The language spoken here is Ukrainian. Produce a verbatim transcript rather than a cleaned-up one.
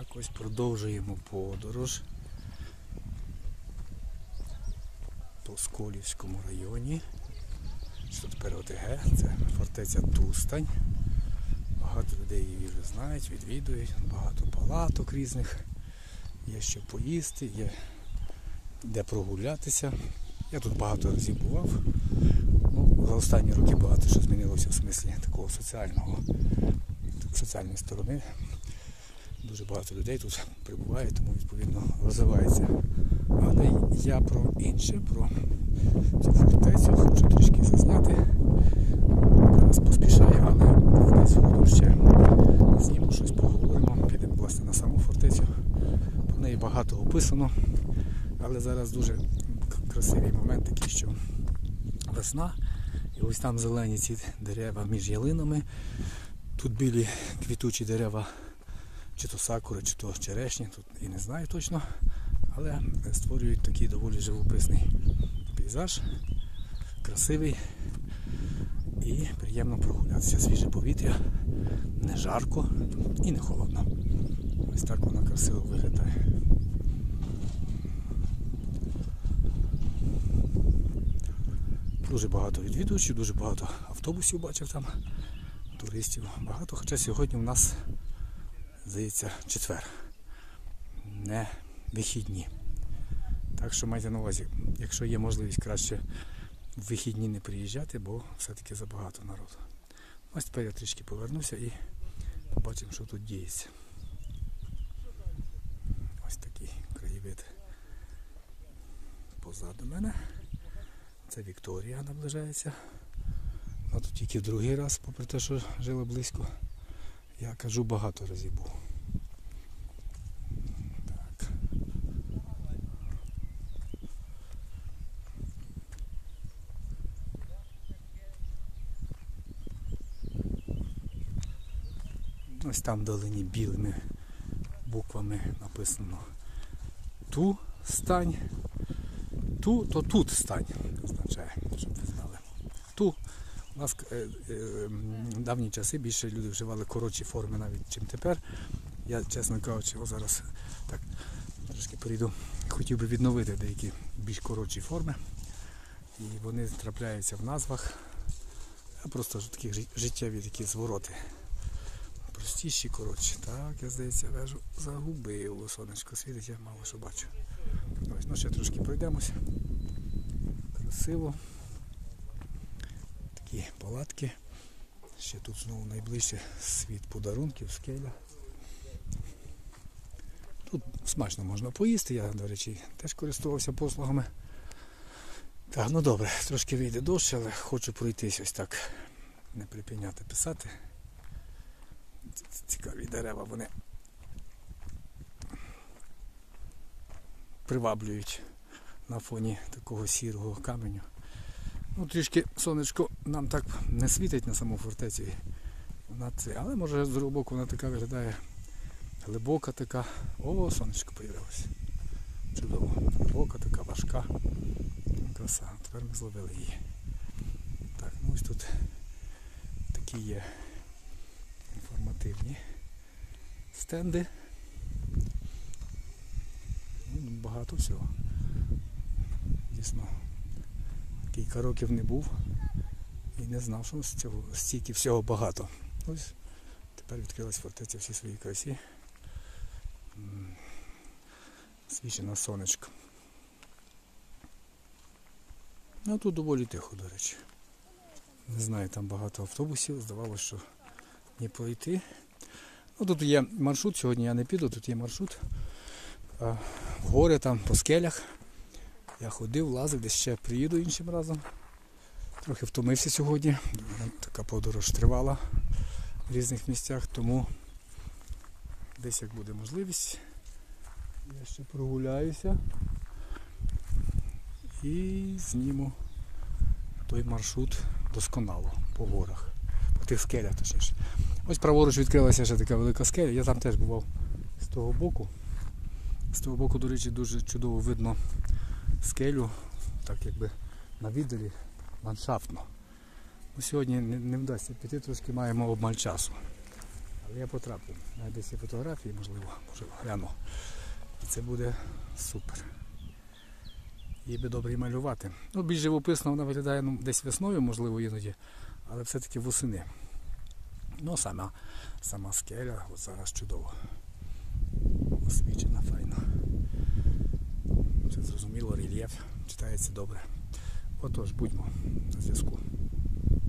Так, ось продовжуємо подорож по Сколівському районі. Що тепер ОТГ, це фортеця Тустань. Багато людей її вже знають, відвідують, багато палаток різних. Є що поїсти, є де прогулятися. Я тут багато разів бував. Ну, за останні роки багато що змінилося в смислі такого соціального, соціальної сторони. Дуже багато людей тут прибуває, тому відповідно розвивається. Але я про інше, про цю фортецю хочу трішки зазняти. Зараз поспішаю, але десь згодом ще зніму щось, поговоримо. Підемо власне на саму фортецю. Про неї багато описано, але зараз дуже красивий момент такий, що весна. І ось там зелені ці дерева між ялинами. Тут білі квітучі дерева, чи то сакури, чи то черешні, тут і не знаю точно, але створюють такий доволі живописний пейзаж, красивий і приємно прогулятися. Свіже повітря, не жарко і не холодно. Ось так вона красиво виглядає. Дуже багато відвідувачів, дуже багато автобусів бачив там, туристів багато, хоча сьогодні у нас, здається, четвер, не вихідні. Так що майте на увазі, якщо є можливість, краще в вихідні не приїжджати, бо все-таки забагато народу. Ось тепер я трішки повернуся і побачимо, що тут діється. Ось такий краєвид позаду мене. Це Вікторія наближається. Вона тут тільки в другий раз, попри те, що жила близько. Я кажу, багато разів був. Так. Ось там вдалині білими буквами написано «Ту стань». Ту, то тут стань, означає, щоб ви знали. Ту. У нас е, е, давні часи більше люди вживали коротші форми навіть, чим тепер. Я, чесно кажучи, зараз так трошки перейду. Хотів би відновити деякі більш коротші форми. І вони трапляються в назвах. А просто такі життєві такі звороти. Простіші, коротші. Так, я, здається, вежу загубив. Сонечко світить, я мало що бачу. Ось, ну ще трошки пройдемося. Красиво. Такі палатки. Ще тут знову найближче світ подарунків, скеля. Тут смачно можна поїсти, я, до речі, теж користувався послугами. Так, ну добре, трошки вийде дощ, але хочу пройтись ось так, не припиняти писати. Цікаві дерева, вони приваблюють на фоні такого сірого каменю. Ну, трішки сонечко нам так не світить на саму фортецю, але може з другого боку вона така виглядає глибока така. О, сонечко появилося. Чудово. Глибока така, важка. Краса. Тепер ми зловили її. Так, ну ось тут такі є інформативні стенди. Ну, багато всього. Дійсно. Кілька років не був і не знав, що з цього стільки всього багато. Ось тепер відкрилась фортеця всі свої красі. Свічена сонечко. Ну тут доволі тихо, до речі. Не знаю, там багато автобусів, здавалося, що не пройти. Ну тут є маршрут, сьогодні я не піду, тут є маршрут. А в гори там, по скелях. Я ходив, лазив, десь ще приїду іншим разом. Трохи втомився сьогодні. Така подорож тривала в різних місцях, тому десь як буде можливість, я ще прогуляюся і зніму той маршрут досконало по горах, по тих скелях точніше. Ось праворуч відкрилася ще така велика скеля, я там теж бував з того боку. З того боку, до речі, дуже чудово видно скелю, так якби на віддалі, ландшафтно. Ну, сьогодні не, не вдасться піти, трошки маємо обмаль часу. Але я потраплю. Навіть десь є фотографії, можливо, можливо, гляну. І це буде супер. Її би добре і малювати. Ну, більш живописно вона виглядає ну, десь весною, можливо, іноді, але все-таки восени. Ну, сама, сама скеля, от зараз чудово. Освічена, файно. Все зрозуміло, рельєф, читається добре. Отож, будьмо на зв'язку.